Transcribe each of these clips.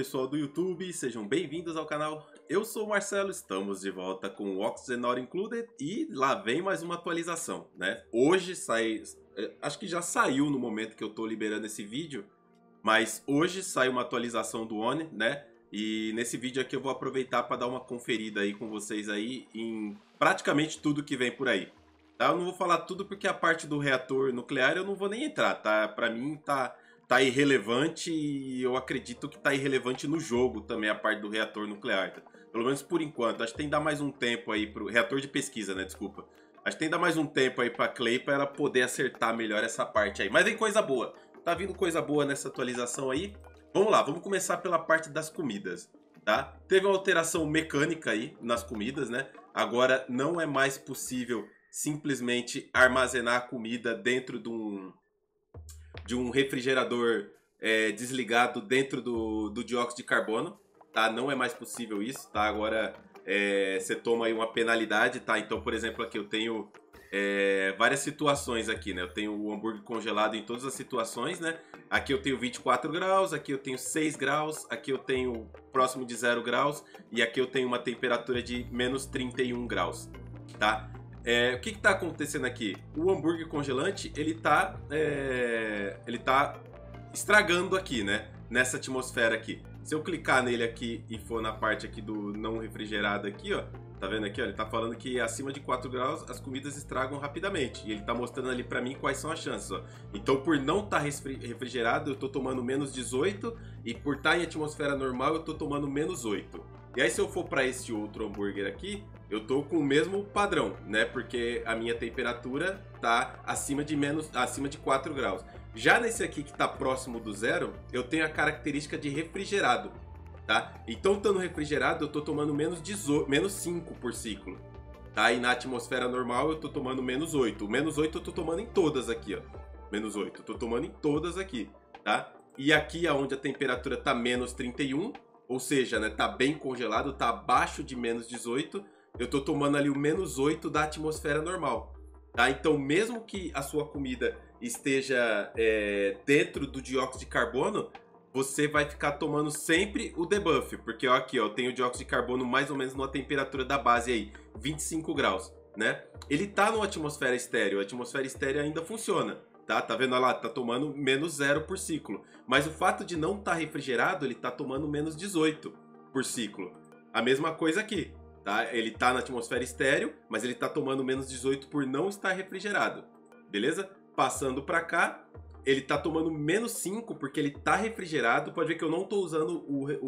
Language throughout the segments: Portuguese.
pessoal do YouTube, sejam bem-vindos ao canal. Eu sou o Marcelo, estamos de volta com o Oxygen Not Included e lá vem mais uma atualização, né? Hoje sai, acho que já saiu no momento que eu tô liberando esse vídeo, mas hoje sai uma atualização do ONI, né? E nesse vídeo aqui eu vou aproveitar para dar uma conferida aí com vocês aí em praticamente tudo que vem por aí. Tá? Eu não vou falar tudo porque a parte do reator nuclear eu não vou nem entrar, tá? Para mim tá irrelevante e eu acredito que tá irrelevante no jogo também a parte do reator nuclear. Tá? Pelo menos por enquanto. Acho que tem que dar mais um tempo aí pro reator de pesquisa, né? Desculpa. Acho que tem que dar mais um tempo aí pra Clay para ela poder acertar melhor essa parte aí. Mas vem coisa boa. Tá vindo coisa boa nessa atualização aí. Vamos lá, vamos começar pela parte das comidas, tá? Teve uma alteração mecânica aí nas comidas, né? Agora não é mais possível simplesmente armazenar a comida dentro de um refrigerador desligado dentro do dióxido de carbono, tá? Não é mais possível isso, tá? Agora você toma aí uma penalidade, tá? Então, por exemplo, aqui eu tenho várias situações aqui, né? Eu tenho o hambúrguer congelado em todas as situações, né? Aqui eu tenho 24 graus, aqui eu tenho 6 graus, aqui eu tenho próximo de 0 graus e aqui eu tenho uma temperatura de menos 31 graus, tá? O que está acontecendo aqui? O hambúrguer congelante, ele tá estragando aqui, né? Nessa atmosfera aqui. Se eu clicar nele aqui e for na parte aqui do não refrigerado aqui, ó, tá vendo aqui, ó, ele tá falando que acima de 4 graus as comidas estragam rapidamente. E ele tá mostrando ali pra mim quais são as chances, ó. Então, por não estar refrigerado, eu tô tomando menos 18. E por estar em atmosfera normal, eu tô tomando menos 8. E aí, se eu for pra esse outro hambúrguer aqui, eu tô com o mesmo padrão, né? Porque a minha temperatura tá acima de 4 graus. Já nesse aqui que tá próximo do zero, eu tenho a característica de refrigerado, tá? Então, estando refrigerado, eu tô tomando menos 5 por ciclo, tá? E na atmosfera normal, eu tô tomando menos 8. O menos 8 eu tô tomando em todas aqui, ó. Menos 8, eu tô tomando em todas aqui, tá? E aqui, onde a temperatura tá menos 31, ou seja, né, tá bem congelado, tá abaixo de menos 18, eu tô tomando ali o menos 8 da atmosfera normal. Tá? Então, mesmo que a sua comida esteja dentro do dióxido de carbono, você vai ficar tomando sempre o debuff. Porque ó, aqui ó, eu tenho o dióxido de carbono mais ou menos numa temperatura da base aí, 25 graus. Né? Ele tá na atmosfera estéreo, a atmosfera estéreo ainda funciona. Tá vendo? Olha lá, tá tomando menos 0 por ciclo. Mas o fato de não estar refrigerado, ele tá tomando menos 18 por ciclo. A mesma coisa aqui. Tá? Ele tá na atmosfera estéreo, mas ele tá tomando menos 18 por não estar refrigerado. Beleza? Passando para cá, ele tá tomando menos 5 porque ele tá refrigerado. Pode ver que eu não tô usando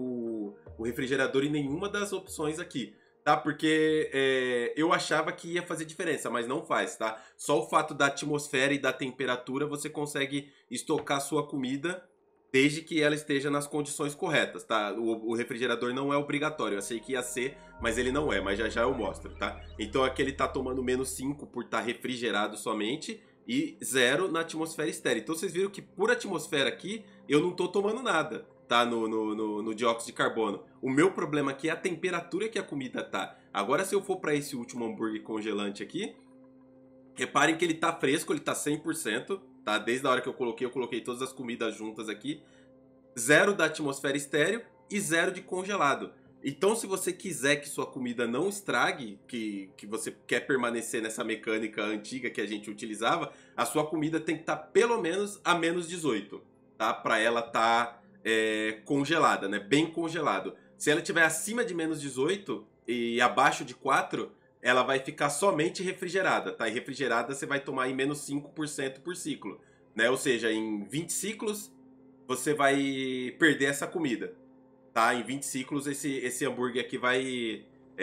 o refrigerador em nenhuma das opções aqui. Tá? Porque eu achava que ia fazer diferença, mas não faz, tá? Só o fato da atmosfera e da temperatura você consegue estocar sua comida desde que ela esteja nas condições corretas, tá? O refrigerador não é obrigatório. Eu achei que ia ser, mas ele não é. Mas já já eu mostro, tá? Então aqui ele tá tomando menos 5 por estar refrigerado somente e 0 na atmosfera estéreo. Então vocês viram que por atmosfera aqui eu não tô tomando nada, tá? No dióxido de carbono. O meu problema aqui é a temperatura que a comida tá. Agora se eu for para esse último hambúrguer congelante aqui, reparem que ele tá fresco, ele tá 100%, tá? Desde a hora que eu coloquei todas as comidas juntas aqui. 0 da atmosfera estéreo e 0 de congelado. Então, se você quiser que sua comida não estrague, que você quer permanecer nessa mecânica antiga que a gente utilizava, a sua comida tem que estar pelo menos a menos 18, tá? Para ela estar congelada, né? Bem congelado. Se ela estiver acima de menos 18 e abaixo de 4, ela vai ficar somente refrigerada, tá? E refrigerada você vai tomar em menos 5% por ciclo, né? Ou seja, em 20 ciclos você vai perder essa comida, tá? Em 20 ciclos esse hambúrguer aqui vai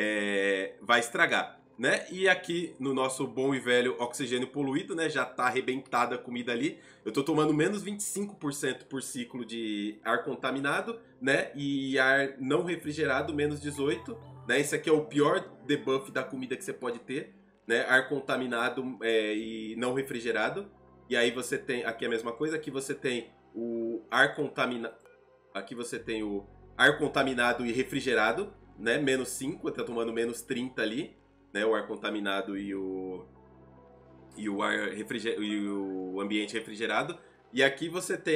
estragar, né? E aqui no nosso bom e velho oxigênio poluído, né? Já tá arrebentada a comida ali. Eu tô tomando menos 25% por ciclo de ar contaminado, né? E ar não refrigerado, menos 18, né? Esse aqui é o pior debuff da comida que você pode ter, né? Ar contaminado e não refrigerado. E aí você tem, aqui é a mesma coisa, aqui você tem o ar contaminado, aqui você tem o ar contaminado e refrigerado, né? Menos 5, tá tomando menos 30 ali, né? O ar contaminado e o ambiente refrigerado. E aqui você tem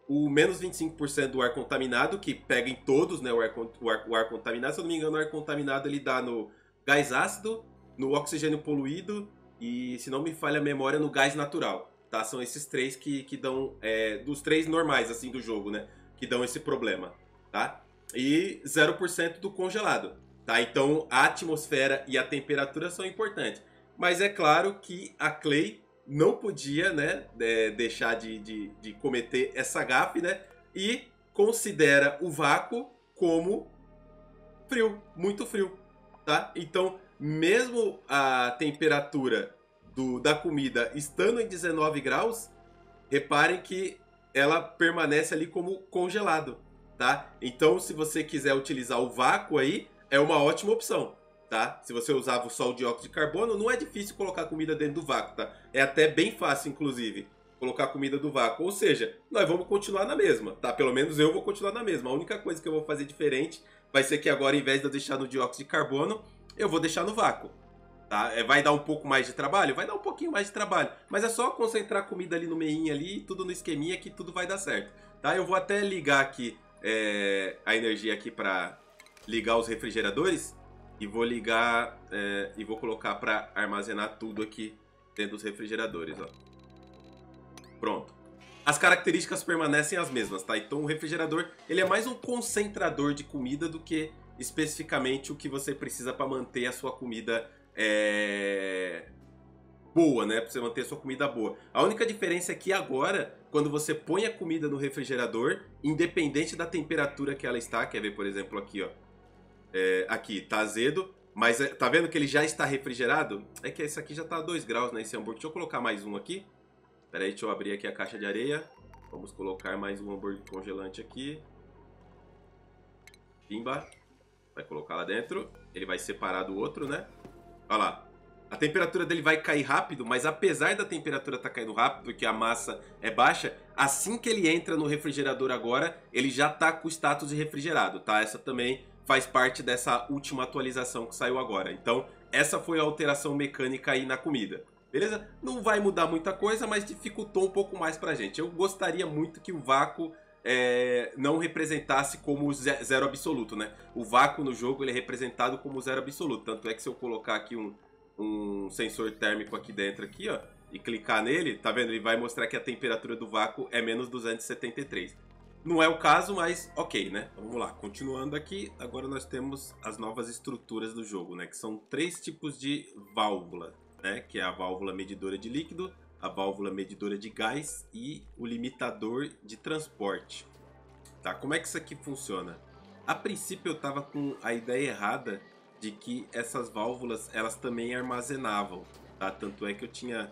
o menos 25% do ar contaminado, que pega em todos, né, o ar contaminado. Se eu não me engano, o ar contaminado ele dá no gás ácido, no oxigênio poluído e, se não me falha a memória, no gás natural. Tá? São esses três que dão, dos três normais assim do jogo, né, que dão esse problema. Tá? E 0% do congelado. Tá? Então a atmosfera e a temperatura são importantes. Mas é claro que a Clay não podia, né, deixar de cometer essa gafe, né? E considera o vácuo como frio, muito frio, tá? Então, mesmo a temperatura da comida estando em 19 graus, reparem que ela permanece ali como congelado, tá? Então, se você quiser utilizar o vácuo aí, é uma ótima opção, tá? Se você usava só o dióxido de carbono, não é difícil colocar comida dentro do vácuo, tá? É até bem fácil, inclusive, colocar comida do vácuo. Ou seja, nós vamos continuar na mesma, tá? Pelo menos eu vou continuar na mesma. A única coisa que eu vou fazer diferente vai ser que agora, ao invés de eu deixar no dióxido de carbono, eu vou deixar no vácuo. Tá? Vai dar um pouco mais de trabalho? Vai dar um pouquinho mais de trabalho. Mas é só concentrar a comida ali no meinho ali, tudo no esqueminha que tudo vai dar certo. Tá? Eu vou até ligar aqui a energia aqui para ligar os refrigeradores. E vou ligar e vou colocar para armazenar tudo aqui dentro dos refrigeradores. Ó. Pronto. As características permanecem as mesmas, tá? Então o refrigerador ele é mais um concentrador de comida do que especificamente o que você precisa para manter a sua comida boa, né? Para você manter a sua comida boa. A única diferença é que agora, quando você põe a comida no refrigerador, independente da temperatura que ela está, quer ver, por exemplo, aqui, ó. Aqui, tá azedo, mas tá vendo que ele já está refrigerado? É que esse aqui já tá a 2 graus, né? Esse hambúrguer. Deixa eu colocar mais um aqui. Pera aí, deixa eu abrir aqui a caixa de areia. Vamos colocar mais um hambúrguer congelante aqui. Pimba. Vai colocar lá dentro. Ele vai separar do outro, né? Olha lá. A temperatura dele vai cair rápido, mas apesar da temperatura estar caindo rápido, porque a massa é baixa, assim que ele entra no refrigerador agora, ele já tá com o status de refrigerado, tá? Essa também faz parte dessa última atualização que saiu agora. Então, essa foi a alteração mecânica aí na comida. Beleza? Não vai mudar muita coisa, mas dificultou um pouco mais pra gente. Eu gostaria muito que o vácuo não representasse como zero absoluto, né? O vácuo no jogo ele é representado como zero absoluto. Tanto é que se eu colocar aqui um sensor térmico aqui dentro, aqui, ó, e clicar nele, tá vendo? Ele vai mostrar que a temperatura do vácuo é menos 273. Não é o caso, mas ok, né? Vamos lá, continuando aqui, agora nós temos as novas estruturas do jogo, né? Que são 3 tipos de válvula, né? Que é a válvula medidora de líquido, a válvula medidora de gás e o limitador de transporte. Tá? Como é que isso aqui funciona? A princípio eu tava com a ideia errada de que essas válvulas, elas também armazenavam, tá? Tanto é que eu tinha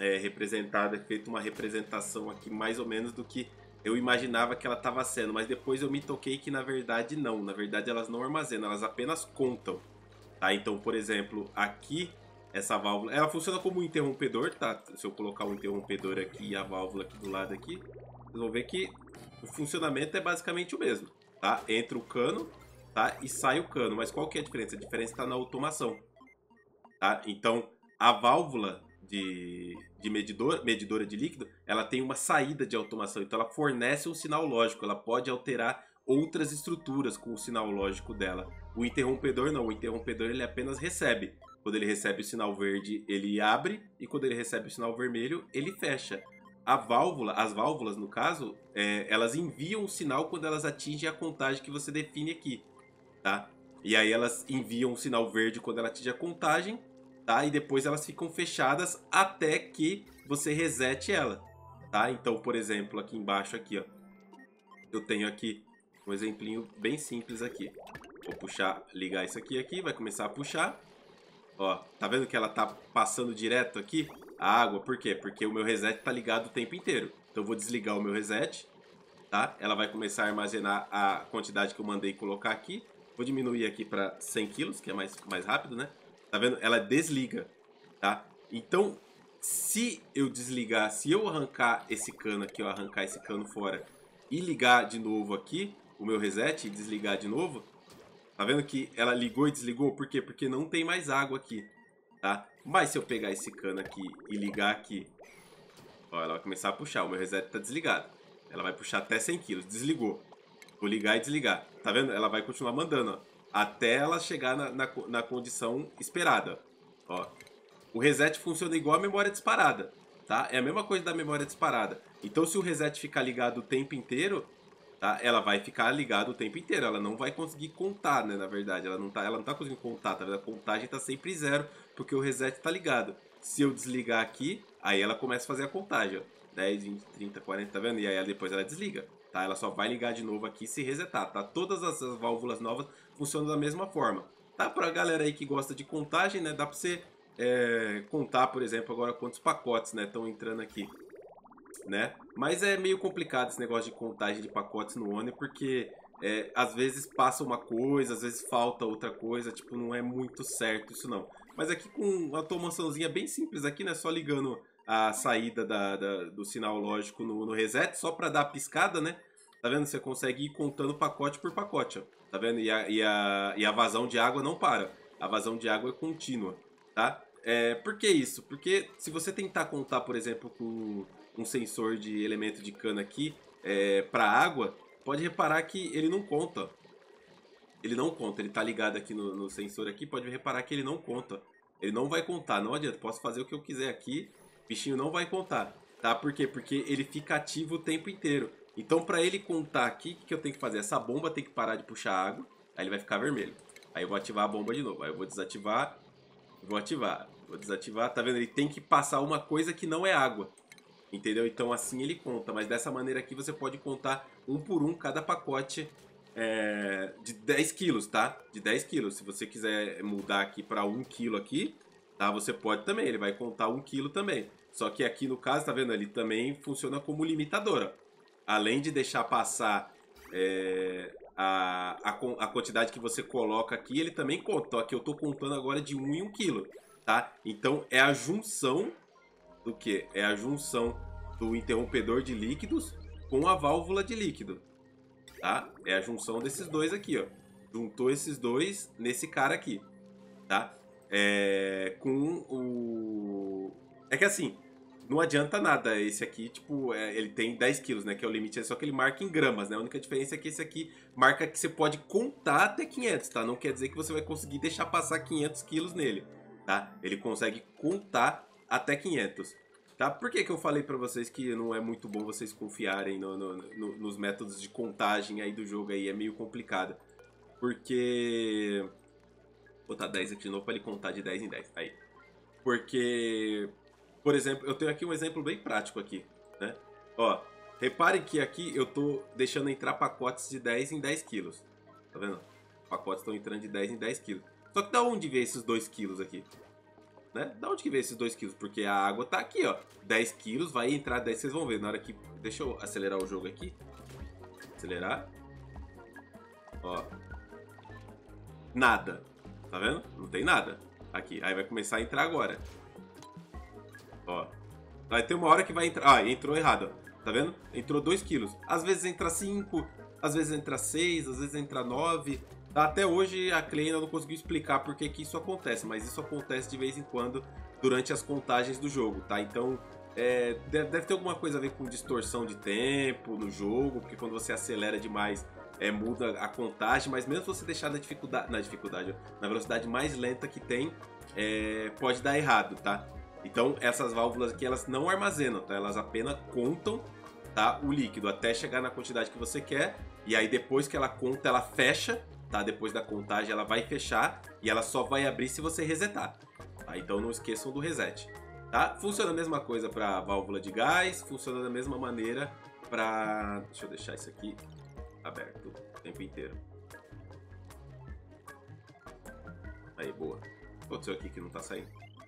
feito uma representação aqui mais ou menos do que eu imaginava que ela estava sendo, mas depois eu me toquei que na verdade não. Na verdade elas não armazenam, elas apenas contam. Tá? Então, por exemplo, aqui, essa válvula, ela funciona como um interrompedor, tá? Se eu colocar um interrompedor aqui e a válvula aqui do lado aqui, vocês vão ver que o funcionamento é basicamente o mesmo, tá? Entra o cano, tá? E sai o cano. Mas qual que é a diferença? A diferença está na automação, tá? Então, a válvula de medidora de líquido, ela tem uma saída de automação, então ela fornece um sinal lógico, ela pode alterar outras estruturas com o sinal lógico dela. O interrompedor não, o interrompedor ele apenas recebe. Quando ele recebe o sinal verde, ele abre, e quando ele recebe o sinal vermelho, ele fecha. As válvulas no caso, elas enviam o sinal quando elas atingem a contagem que você define aqui, tá? E aí elas enviam o sinal verde quando ela atinge a contagem, tá? E depois elas ficam fechadas até que você resete ela, tá? Então, por exemplo, aqui embaixo aqui, ó, eu tenho aqui um exemplinho bem simples aqui. Vou puxar, ligar isso aqui, vai começar a puxar. Ó, tá vendo que ela tá passando direto aqui a água? Por quê? Porque o meu reset tá ligado o tempo inteiro. Então eu vou desligar o meu reset, tá? Ela vai começar a armazenar a quantidade que eu mandei colocar aqui. Vou diminuir aqui para 100 kg, que é mais rápido, né? Tá vendo? Ela desliga, tá? Então, se eu desligar, se eu arrancar esse cano aqui, ó, arrancar esse cano fora e ligar de novo aqui o meu reset e desligar de novo, tá vendo que ela ligou e desligou? Por quê? Porque não tem mais água aqui, tá? Mas se eu pegar esse cano aqui e ligar aqui, ó, ela vai começar a puxar, o meu reset tá desligado. Ela vai puxar até 100 kg. Desligou. Vou ligar e desligar. Tá vendo? Ela vai continuar mandando, ó. Até ela chegar na condição esperada. Ó. O reset funciona igual a memória disparada, tá? É a mesma coisa da memória disparada. Então, se o reset ficar ligado o tempo inteiro, tá? Ela vai ficar ligada o tempo inteiro. Ela não vai conseguir contar, né? Na verdade, ela não tá conseguindo contar, tá vendo? A contagem tá sempre zero, porque o reset tá ligado. Se eu desligar aqui, aí ela começa a fazer a contagem, ó. 10, 20, 30, 40, tá vendo? E aí depois ela desliga, tá? Ela só vai ligar de novo aqui se resetar, tá? Todas as válvulas novas funcionam da mesma forma. Tá? Pra galera aí que gosta de contagem, né? Dá pra você contar, por exemplo, agora quantos pacotes, né, estão entrando aqui, né? Mas é meio complicado esse negócio de contagem de pacotes no Oni, porque às vezes passa uma coisa, às vezes falta outra coisa, tipo, não é muito certo isso não. Mas aqui com uma automaçãozinha bem simples aqui, né, só ligando a saída do sinal lógico no reset, só para dar a piscada, né? Tá vendo? Você consegue ir contando pacote por pacote, ó. Tá vendo? E a vazão de água não para. A vazão de água é contínua, tá? Por que isso? Porque se você tentar contar, por exemplo, com um sensor de elemento de cana aqui para água, pode reparar que ele não conta. Ele não conta, ele tá ligado aqui no sensor aqui, pode reparar que ele não conta. Ele não vai contar, não adianta, posso fazer o que eu quiser aqui, o bichinho não vai contar, tá? Por quê? Porque ele fica ativo o tempo inteiro. Então para ele contar aqui, o que eu tenho que fazer? Essa bomba tem que parar de puxar água, aí ele vai ficar vermelho. Aí eu vou ativar a bomba de novo, aí eu vou desativar, vou ativar, vou desativar, tá vendo? Ele tem que passar uma coisa que não é água. Entendeu? Então assim ele conta, mas dessa maneira aqui você pode contar um por um cada pacote de 10 quilos, tá? De 10 quilos. Se você quiser mudar aqui para 1 quilo aqui, tá? Você pode também, ele vai contar 1 quilo também. Só que aqui no caso, tá vendo? Ele também funciona como limitadora. Além de deixar passar a quantidade que você coloca aqui, ele também conta. Ó, aqui eu tô contando agora de 1 em 1 quilo, tá? Então é a junção do que? É a junção do interrompedor de líquidos com a válvula de líquido, tá? É a junção desses dois aqui, ó. Juntou esses dois nesse cara aqui, tá? Com o... É que assim, não adianta nada esse aqui, tipo, ele tem 10 quilos, né? Que é o limite, só que ele marca em gramas, né? A única diferença é que esse aqui marca que você pode contar até 500, tá? Não quer dizer que você vai conseguir deixar passar 500 quilos nele, tá? Ele consegue contar até 500, tá? Por que eu falei pra vocês que não é muito bom vocês confiarem nos métodos de contagem aí do jogo aí? É meio complicado. Porque... Vou botar 10 aqui de novo pra ele contar de 10 em 10. Aí. Porque... Por exemplo, eu tenho aqui um exemplo bem prático aqui, né? Ó, reparem que aqui eu tô deixando entrar pacotes de 10 em 10 quilos. Tá vendo? Os pacotes estão entrando de 10 em 10 quilos. Só que da onde veio esses 2 quilos aqui? Né? Da onde que veio esses 2 quilos? Porque a água tá aqui, ó. 10 quilos, vai entrar 10, vocês vão ver. Na hora que... Deixa eu acelerar o jogo aqui. Acelerar. Ó. Nada. Tá vendo? Não tem nada. Aqui. Aí vai começar a entrar agora. Ó. Vai ter uma hora que vai entrar... Ah, entrou errado, ó. Tá vendo? Entrou 2 quilos. Às vezes entra 5, às vezes entra 6, às vezes entra 9... Até hoje a Clay ainda não conseguiu explicar por que isso acontece, mas isso acontece de vez em quando durante as contagens do jogo, tá? Então deve ter alguma coisa a ver com distorção de tempo no jogo, porque quando você acelera demais muda a contagem, mas mesmo você deixar na velocidade mais lenta que tem, pode dar errado, tá? Então essas válvulas aqui elas não armazenam, tá? Elas apenas contam, tá, o líquido até chegar na quantidade que você quer, e aí depois que ela conta ela fecha. Tá? Depois da contagem ela vai fechar e ela só vai abrir se você resetar. Tá? Então não esqueçam do reset. Tá? Funciona a mesma coisa para válvula de gás, funciona da mesma maneira para... Deixa eu deixar isso aqui aberto o tempo inteiro. Aí, boa. O que aconteceu aqui que não tá saindo?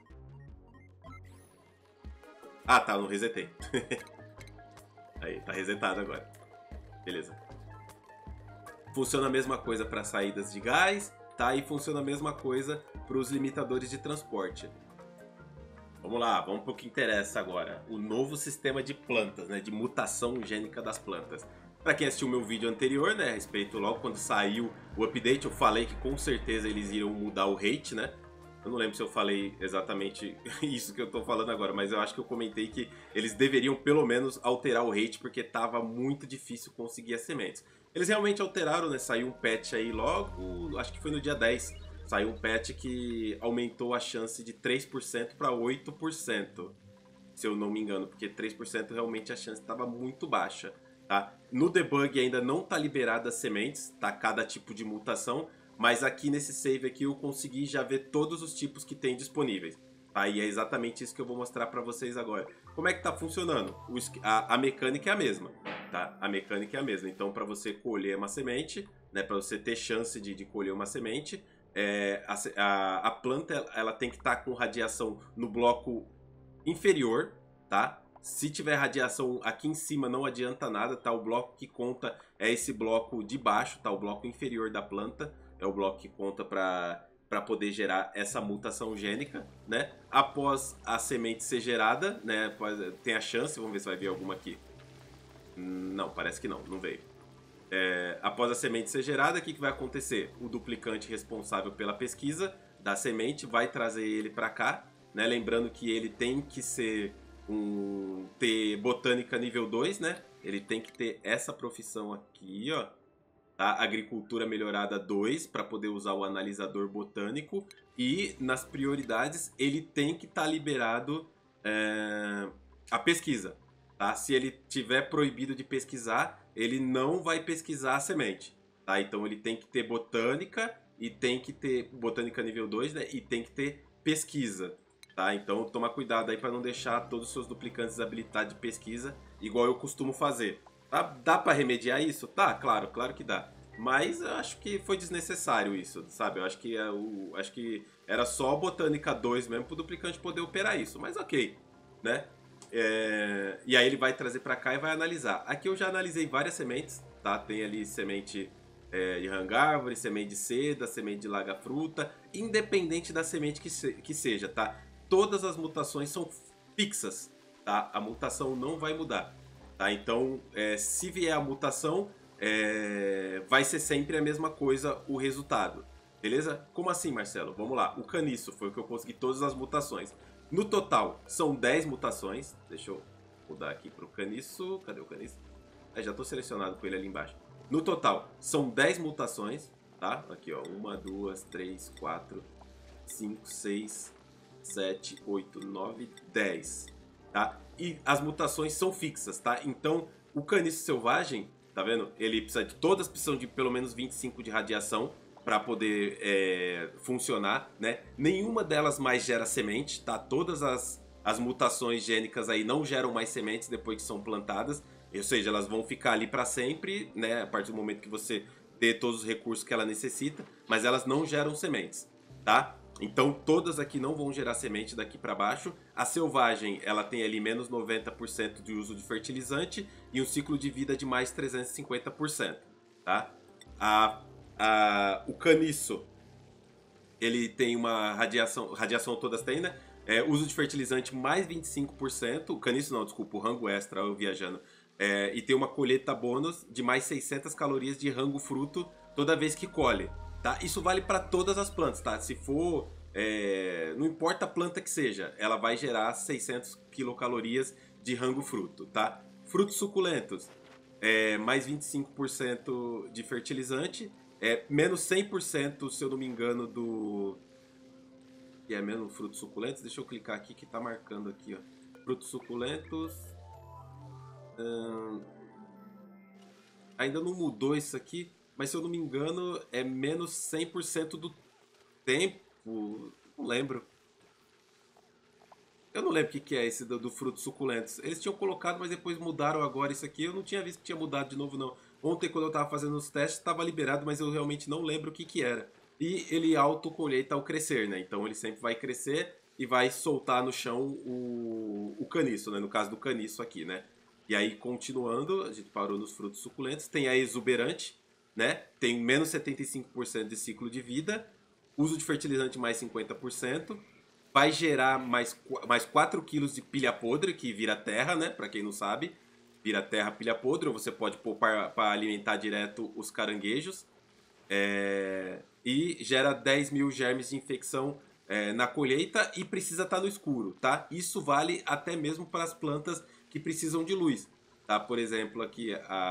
Ah, tá, não resetei. Aí, tá resetado agora. Beleza. Funciona a mesma coisa para saídas de gás, tá? E funciona a mesma coisa para os limitadores de transporte. Vamos lá, vamos para o que interessa agora. O novo sistema de plantas, né? De mutação gênica das plantas. Para quem assistiu o meu vídeo anterior, né? A respeito logo quando saiu o update, eu falei que com certeza eles iriam mudar o rate, né? Eu não lembro se eu falei exatamente isso que eu tô falando agora, mas eu acho que eu comentei que eles deveriam pelo menos alterar o rate, porque tava muito difícil conseguir as sementes. Eles realmente alteraram, né? Saiu um patch aí logo, acho que foi no dia 10. Saiu um patch que aumentou a chance de 3% para 8%, se eu não me engano, porque 3% realmente a chance estava muito baixa, tá? No debug ainda não tá liberada as sementes, tá? Cada tipo de mutação, mas aqui nesse save aqui eu consegui já ver todos os tipos que tem disponíveis, tá? E é exatamente isso que eu vou mostrar para vocês agora. Como é que tá funcionando? A mecânica é a mesma, tá? A mecânica é a mesma. Então, para você colher uma semente, né? Para você ter chance de colher uma semente, a planta ela tem que estar com radiação no bloco inferior, tá? Se tiver radiação aqui em cima não adianta nada, tá? O bloco que conta é esse bloco de baixo, tá? O bloco inferior da planta é o bloco que conta para poder gerar essa mutação gênica, né? Após a semente ser gerada, né? Tem a chance, vamos ver se vai vir alguma aqui. Não, parece que não, não veio. Após a semente ser gerada, o que vai acontecer? O duplicante responsável pela pesquisa da semente vai trazer ele para cá, né? Lembrando que ele tem que ter botânica nível 2, né? Ele tem que ter essa profissão aqui, ó, tá? Agricultura melhorada 2 para poder usar o analisador botânico, e nas prioridades ele tem que estar liberado a pesquisa, tá? Se ele tiver proibido de pesquisar, ele não vai pesquisar a semente, tá? Então ele tem que ter botânica e tem que ter botânica nível 2, né? E tem que ter pesquisa, tá? Então toma cuidado aí para não deixar todos os seus duplicantes habilitados de pesquisa, igual eu costumo fazer. Tá? Dá para remediar isso? Tá, claro, claro que dá. Mas eu acho que foi desnecessário isso, sabe? Eu acho que, acho que era só botânica 2 mesmo pro duplicante poder operar isso. Mas ok, né? E aí ele vai trazer para cá e vai analisar. Aqui eu já analisei várias sementes, tá? Tem ali semente de rangárvore, semente de seda, semente de laga-fruta, independente da semente que seja, tá? Todas as mutações são fixas, tá? A mutação não vai mudar, tá? Então, se vier a mutação, vai ser sempre a mesma coisa o resultado, beleza? Como assim, Marcelo? Vamos lá. O caniço foi o que eu consegui todas as mutações. No total, são 10 mutações. Deixa eu mudar aqui para o caniço. Cadê o caniço? Já estou selecionado com ele ali embaixo. No total, são 10 mutações, tá? Aqui, ó. 1, 2, 3, 4, 5, 6, 7, 8, 9, 10, tá? E as mutações são fixas, tá? Então, o caniço selvagem, tá vendo? Todas precisam de pelo menos 25 de radiação para poder funcionar, né? Nenhuma delas mais gera semente, tá? Todas as mutações gênicas aí não geram mais sementes depois que são plantadas, ou seja, elas vão ficar ali para sempre, né? A partir do momento que você ter todos os recursos que ela necessita, mas elas não geram sementes, tá? Então todas aqui não vão gerar semente daqui para baixo. A selvagem, ela tem ali menos 90% de uso de fertilizante e um ciclo de vida de mais 350%, tá? O caniço, ele tem uma radiação todas têm, né? Uso de fertilizante mais 25%. O caniço não, desculpa, o rango extra, eu viajando. E tem uma colheita bônus de mais 600 calorias de rango fruto toda vez que colhe, tá? Isso vale para todas as plantas, tá? Se for, não importa a planta que seja, ela vai gerar 600 quilocalorias de rango fruto, tá? Frutos suculentos, mais 25% de fertilizante, menos 100%, se eu não me engano, do... E é menos frutos suculentos. Deixa eu clicar aqui que tá marcando aqui, ó. Frutos suculentos. Ainda não mudou isso aqui, mas se eu não me engano, é menos 100% do tempo. Não lembro. Eu não lembro o que é esse do frutos suculentos. Eles tinham colocado, mas depois mudaram agora isso aqui. Eu não tinha visto que tinha mudado de novo, não. Ontem, quando eu tava fazendo os testes, estava liberado, mas eu realmente não lembro o que era. E ele autocolheita ao crescer, né? Então ele sempre vai crescer e vai soltar no chão o caniço, né? No caso do caniço aqui, né? E aí, continuando, a gente parou nos frutos suculentos. Tem a exuberante, né? Tem menos 75% de ciclo de vida. Uso de fertilizante mais 50%. Vai gerar mais 4 quilos de pilha podre, que vira terra, né? Pra quem não sabe. Vira terra, pilha podre. Ou você pode pôr para alimentar direto os caranguejos. E gera 10 mil germes de infecção na colheita e precisa estar no escuro, tá? Isso vale até mesmo para as plantas que precisam de luz, tá? Por exemplo, aqui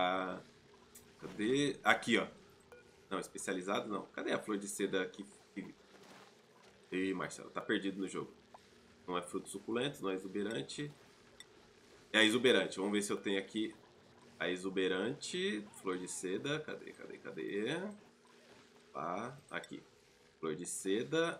cadê? Aqui, ó. Não, especializado não. Cadê a flor de seda aqui? Ih, Marcelo, tá perdido no jogo. Não é fruto suculento, não é exuberante. É a exuberante. Vamos ver se eu tenho aqui a exuberante. Flor de seda. Cadê? Aqui. Flor de seda.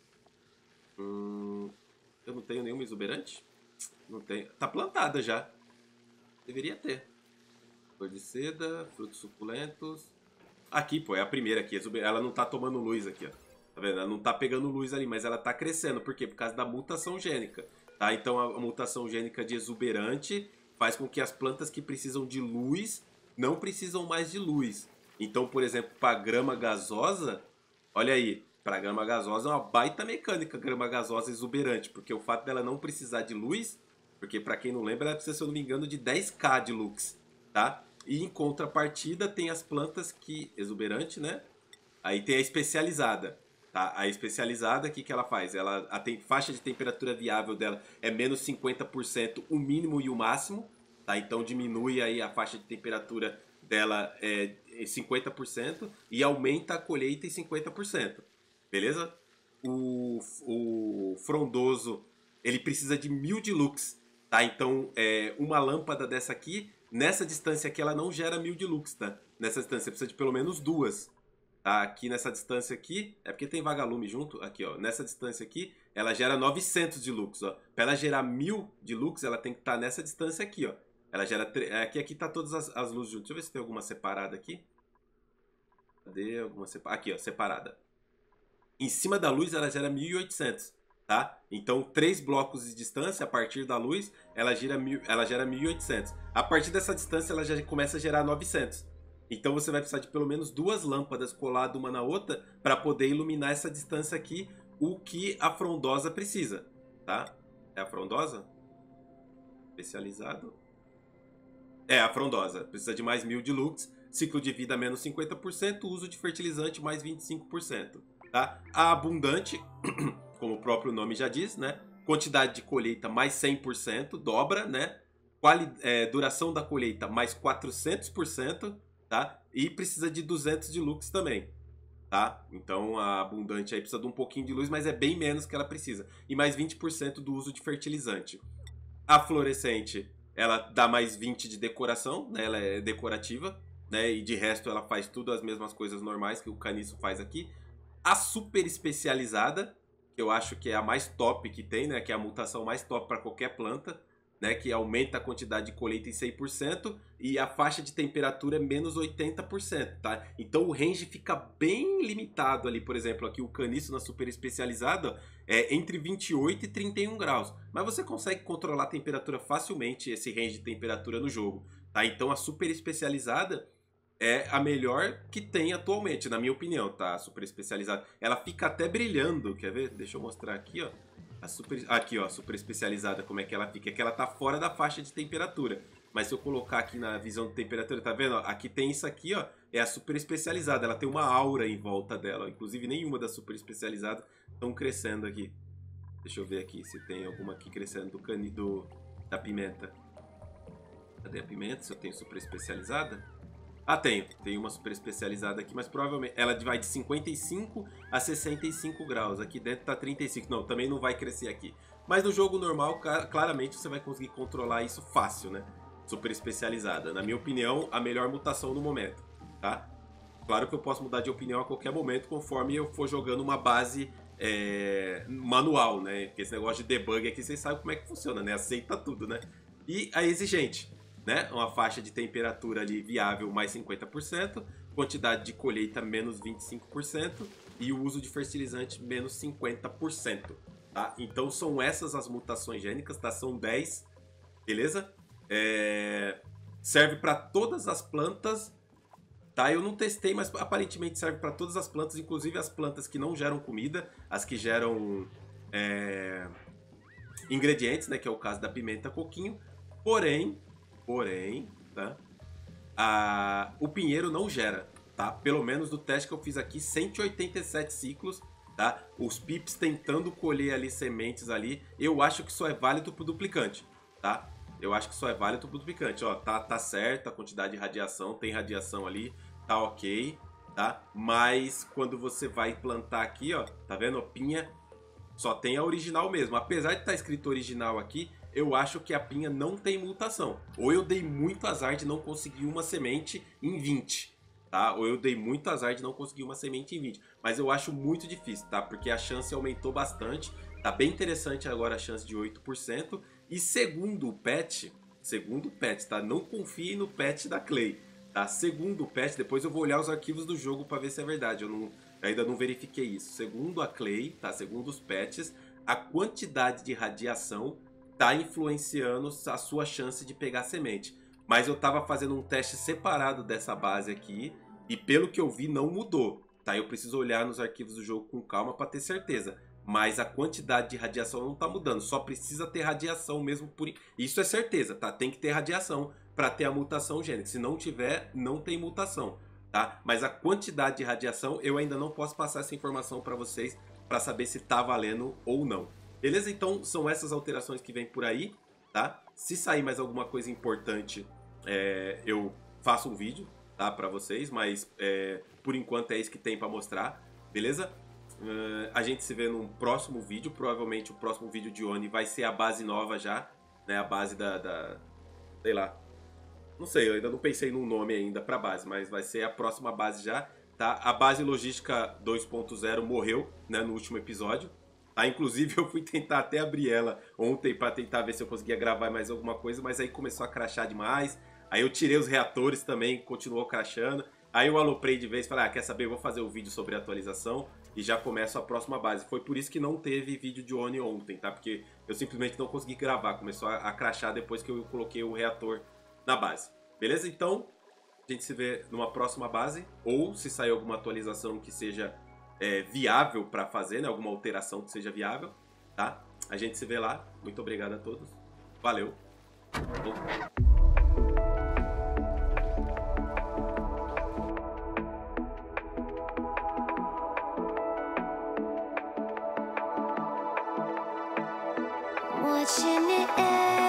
Eu não tenho nenhuma exuberante? Não tenho. Tá plantada já. Deveria ter. Flor de seda, frutos suculentos. Aqui, pô, é a primeira aqui. Ela não tá tomando luz aqui, ó. Tá vendo? Ela não tá pegando luz ali, mas ela tá crescendo. Por quê? Por causa da mutação gênica. Tá? Então a mutação gênica de exuberante faz com que as plantas que precisam de luz não precisam mais de luz. Então, por exemplo, para grama gasosa, olha aí, para grama gasosa é uma baita mecânica grama gasosa exuberante, porque o fato dela não precisar de luz, porque para quem não lembra, ela precisa, se eu não me engano, de 10k de lux, tá? E em contrapartida tem as plantas que exuberante, né? Aí tem a especializada. Tá? A especializada, o que ela faz? A faixa de temperatura viável dela é menos 50%, o mínimo e o máximo. Tá? Então diminui aí a faixa de temperatura dela em 50% e aumenta a colheita em 50%. Beleza? O frondoso, ele precisa de 1000 de lux. Tá? Então uma lâmpada dessa aqui, nessa distância aqui, ela não gera 1000 de lux. Tá? Nessa distância, você precisa de pelo menos 2. Tá? Aqui nessa distância aqui, é porque tem vagalume junto, aqui ó, nessa distância aqui, ela gera 900 de lux, ó. Para ela gerar 1000 de lux, ela tem que estar nessa distância aqui, ó. Ela gera, aqui tá todas as luzes juntas. Deixa eu ver se tem alguma separada aqui. Cadê alguma separada? Aqui ó, separada. Em cima da luz ela gera 1800, tá? Então 3 blocos de distância, a partir da luz, ela gera 1800. A partir dessa distância ela já começa a gerar 900. Então você vai precisar de pelo menos 2 lâmpadas coladas uma na outra para poder iluminar essa distância aqui, o que a frondosa precisa, tá? É a frondosa? Especializado? É a frondosa. Precisa de mais 1000 de lux, ciclo de vida menos 50%, uso de fertilizante mais 25%, tá? A abundante, como o próprio nome já diz, né? Quantidade de colheita mais 100%, dobra, né? Duração da colheita mais 400%. Tá? E precisa de 200 de lux também, tá? Então a abundante aí precisa de um pouquinho de luz, mas é bem menos que ela precisa. E mais 20% do uso de fertilizante. A fluorescente, ela dá mais 20 de decoração, né? Ela é decorativa, né? E de resto ela faz tudo as mesmas coisas normais que o caniço faz aqui. A super especializada, que eu acho que é a mais top que tem, né? Que é a mutação mais top para qualquer planta. Né, que aumenta a quantidade de colheita em 100% e a faixa de temperatura é menos 80%, tá? Então o range fica bem limitado ali, por exemplo, aqui o caniço na super especializada é entre 28 e 31 graus, mas você consegue controlar a temperatura facilmente, esse range de temperatura no jogo, tá? Então a super especializada é a melhor que tem atualmente, na minha opinião, tá? A super especializada, ela fica até brilhando, quer ver? Deixa eu mostrar aqui, ó. Aqui, ó, super especializada, como é que ela fica? É que ela tá fora da faixa de temperatura. Mas se eu colocar aqui na visão de temperatura, tá vendo? Aqui tem isso aqui, ó, é a super especializada. Ela tem uma aura em volta dela. Inclusive, nenhuma das super especializadas estão crescendo aqui. Deixa eu ver aqui se tem alguma aqui crescendo da pimenta. Cadê a pimenta? Se eu tenho super especializada? Ah, tenho. Tem uma super especializada aqui, mas provavelmente ela vai de 55 a 65 graus. Aqui dentro tá 35. Não, também não vai crescer aqui. Mas no jogo normal, claramente você vai conseguir controlar isso fácil, né? Super especializada. Na minha opinião, a melhor mutação no momento, tá? Claro que eu posso mudar de opinião a qualquer momento, conforme eu for jogando uma base manual, né? Porque esse negócio de debug aqui, vocês sabem como é que funciona, né? Aceita tudo, né? E a exigente. Né? Uma faixa de temperatura ali viável mais 50%, quantidade de colheita menos 25% e o uso de fertilizante menos 50%. Tá? Então são essas as mutações gênicas, tá? São 10, beleza? Serve para todas as plantas, tá? Eu não testei, mas aparentemente serve para todas as plantas, inclusive as plantas que não geram comida, as que geram ingredientes, né? Que é o caso da pimenta coquinho. Porém, tá? O pinheiro não gera, tá? Pelo menos do teste que eu fiz aqui, 187 ciclos, tá? Os pips tentando colher ali sementes ali, eu acho que só é válido pro duplicante, tá? Eu acho que só é válido pro duplicante, ó, tá certo a quantidade de radiação, tem radiação ali, tá ok, tá? Mas quando você vai plantar aqui, ó, tá vendo? Pinha, só tem a original mesmo. Apesar de estar escrito original aqui, eu acho que a pinha não tem mutação. Ou eu dei muito azar de não conseguir uma semente em 20, tá? Ou eu dei muito azar de não conseguir uma semente em 20. Mas eu acho muito difícil, tá? Porque a chance aumentou bastante. Tá bem interessante agora a chance de 8%. E segundo o patch, tá? Não confie no patch da Clay, tá? Segundo o patch, depois eu vou olhar os arquivos do jogo para ver se é verdade. Eu ainda não verifiquei isso. Segundo a Clay, tá? Segundo os patches, a quantidade de radiação tá influenciando a sua chance de pegar semente. Mas eu tava fazendo um teste separado dessa base aqui e pelo que eu vi não mudou, tá? Eu preciso olhar nos arquivos do jogo com calma para ter certeza. Mas a quantidade de radiação não tá mudando, só precisa ter radiação mesmo por isso é certeza, tá? Tem que ter radiação para ter a mutação gênica. Se não tiver, não tem mutação, tá? Mas a quantidade de radiação eu ainda não posso passar essa informação para vocês para saber se tá valendo ou não. Beleza? Então são essas alterações que vem por aí, tá? Se sair mais alguma coisa importante, eu faço um vídeo, tá? Para vocês, mas por enquanto é isso que tem para mostrar, beleza? A gente se vê num próximo vídeo. Provavelmente o próximo vídeo de Oni vai ser a base nova já, né? A base sei lá. Não sei, eu ainda não pensei num nome ainda pra base, mas vai ser a próxima base já, tá? A base logística 2.0 morreu, né, no último episódio. Tá? Inclusive eu fui tentar até abrir ela ontem pra tentar ver se eu conseguia gravar mais alguma coisa, mas aí começou a crashar demais. Aí eu tirei os reatores também, continuou crashando. Aí eu aloprei de vez, falei, quer saber, eu vou fazer o vídeo sobre a atualização e já começo a próxima base. Foi por isso que não teve vídeo de Oni ontem, tá? Porque eu simplesmente não consegui gravar, começou a crashar depois que eu coloquei o reator na base. Beleza? Então, a gente se vê numa próxima base, ou se sair alguma atualização que seja viável para fazer, né? Alguma alteração que seja viável, tá? A gente se vê lá. Muito obrigado a todos. Valeu. Watching it end.